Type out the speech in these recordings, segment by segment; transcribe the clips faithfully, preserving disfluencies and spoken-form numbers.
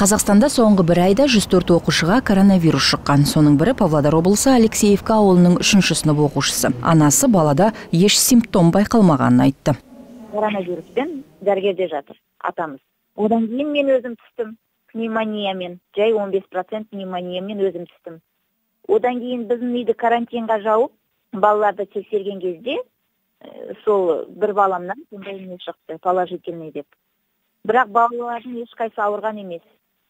Қазақстанда соңғы бір айда жүз төрт оқушыға коронавирус шыққан. Соның бірі Павлодар облысы Алексеевка ауылының үшінші сынып оқушысы. Анасы балада еш симптом байқалмағанын айтты. Коронавируспен дәрігерде жатыр атамыз. Одан кейін мен өзім түстім. Пневмониямен, жай он бес процент пневмониямен өзім түстім. Одан кейін біздің үйді карантинға жауып, балаларды тексерген кезде, сол бір баламнан сондай не шықты, положительный деп. Бірақ балалардың ешқайсы ауырған емес.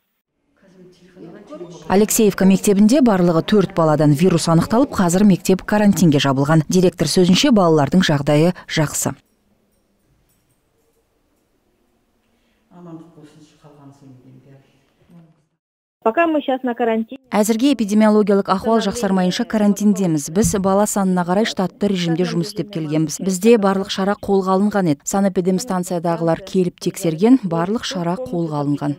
Алексеевка мектебінде барлығы төрт баладан вирус анықталып, қазір мектеп карантинге жабылған. Директор сөзінше балалардың жағдайы жақсы. Пока мы сейчас на карантине. Әзірге эпидемиологиялық ахуал жақсармайынша карантиндеміз. Біз бала санына қарай штатты режимде жұмыс істеп келгенбіз. Бізде барлық шара қолға алынған еді. Санэпидемстанциядағылар келіп тексерген, барлық шара қолға алынған.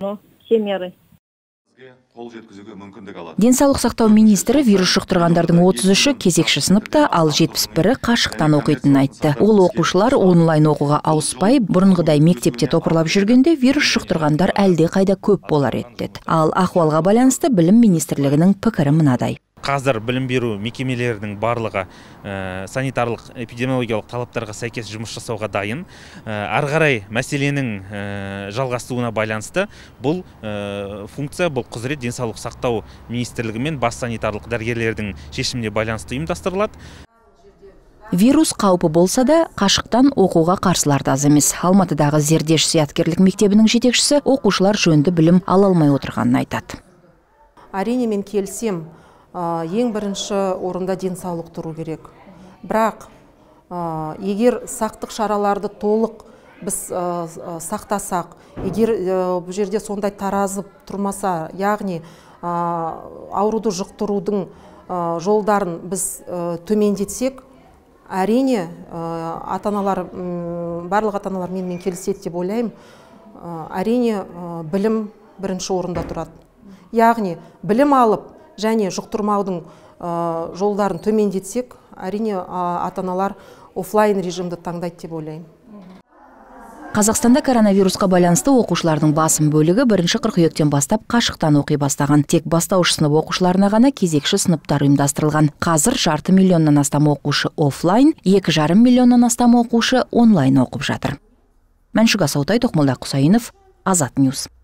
Денсаулық сақтау министрі вирус жұқтырғандардың отыз үші кезекші сыныпта, ал жетпіс бірі қашықтан оқитынын айтты. Ол оқушылар онлайн оқуға ауыспай, бұрынғыдай мектепте топырлап жүргенде вирус жұқтырғандар әлде қайда көп болар еді. Ал ахуалға байланысты білім министрлігінің пікірі мынадай. Қазір білім беру мекемелерінің барлығы ә, санитарлық эпидемиологиялық талаптарға сәйкес жұмыс жасауға дайын. Ары қарай мәселенің ә, жалғасуына байланысты бұл ә, функция, бұл құзырет денсаулық сақтау министрлігі мен бас санитарлық дәрігерлердің шешіміне байланысты ұйымдастырылады. Вирус қаупі болса да, қашықтан оқуға қарсылар да аз емес. Алматыдағы Зердеш зияткерлік мектебінің жетекшісі оқушылар жөнді білім ала алмай отырғанын айтады. Әрине мен келсем, ең бірінші орында денсаулық тұру керек. Бірақ егер сақтық шараларды толық біз сақтасақ, егер бұл жерде сондай таразып тұрмаса, яғни ауруды жұқтырудың жолдарын біз төмендетсек, әрине ата-аналар, барлық ата-аналар менімен келіседі деп ойлаймын, әрине білім бірінші орында тұрады. Яғни білім алып, және жұқтырмаудың жолдарын төмендетсек, әрине ата-аналар офлайн режимді таңдайды деп ойлаймын. Қазақстанда коронавирусқа байланысты оқушылардың басым бөлігі бірінші қыркүйектен бастап қашықтан оқи бастаған. Тек бастауыш сынып оқушыларына ғана кезекші сыныптар ұйымдастырылған. Қазір жарты миллионнан астам оқушы офлайн, екі жарым миллионнан астам оқушы онлайн оқып жатыр. Мәншүк Асаутай, Тоқмолда Құсайынов, Азат Ньюс.